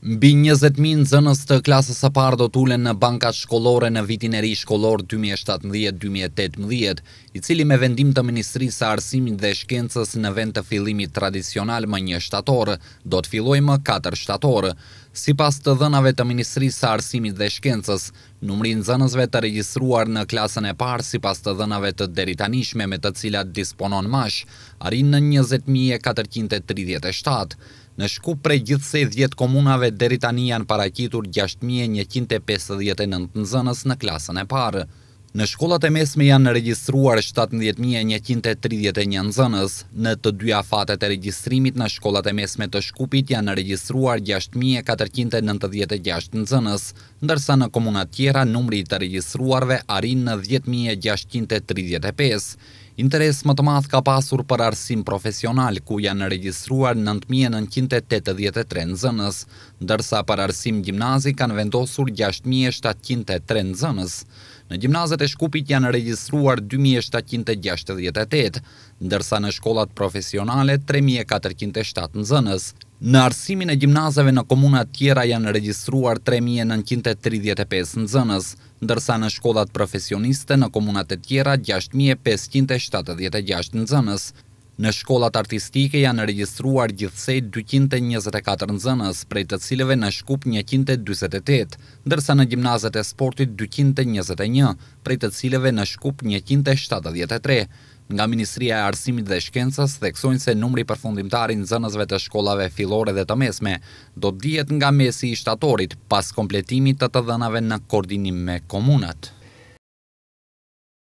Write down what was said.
Mbi 20.000 nxënës të klasës së parë do tulen në bankat shkollore në vitin e ri shkollor 2017-2018, i cili me vendim të Ministrisë së Arsimit dhe Shkencës në vend të fillimit tradicional më 1 shtator, do të fillojë më 4 shtator. Sipas të dhënave të Ministrisë së Arsimit dhe Shkencës, numri i nxënësve të regjistruar në klasën e parë sipas të dhënave të deritanishme me të cilat disponon Mash, arrin në 20.437. Në Shkup prej gjithsej 10 komunave deri tani janë paraqitur 6.159 nxënës në klasën e parë. Në shkollat e mesme janë regjistruar 17.131 nxënës. Në të dyja fatet e regjistrimit në shkollat e mesme të Shkupit janë regjistruar 6.496 nxënës, ndërsa në komunat tjera numri i të regjistruarve arrin në 10.635. Interes më të madh ka pasur për arsim profesional, ku janë regjistruar 9.983 nxënës, ndërsa për arsim gjimnazi kanë vendosur 6.703 nxënës. Në gjimnazet e Shkupit janë regjistruar 2.768, ndërsa në shkollat profesionale 3.407 nxënës. Në arsimin e gjimnazeve në komunat tjera janë regjistruar 3.935 nxënës, ndërsa në shkollat profesioniste në komunat e tjera 6.576 nxënës. Në shkollat artistike janë regjistruar gjithsej 224 nxënës, prej të cilëve në Shkup 148, ndërsa në gjimnazet e sportit 221, prej të cilëve në Shkup 173. Nga Ministria e Arsimit dhe Shkencës theksojnë se numri përfundimtar i nxënësve të shkollave fillore dhe të mesme do dihet nga mesi i shtatorit pas kompletimit të dhënave në koordinim me komunat.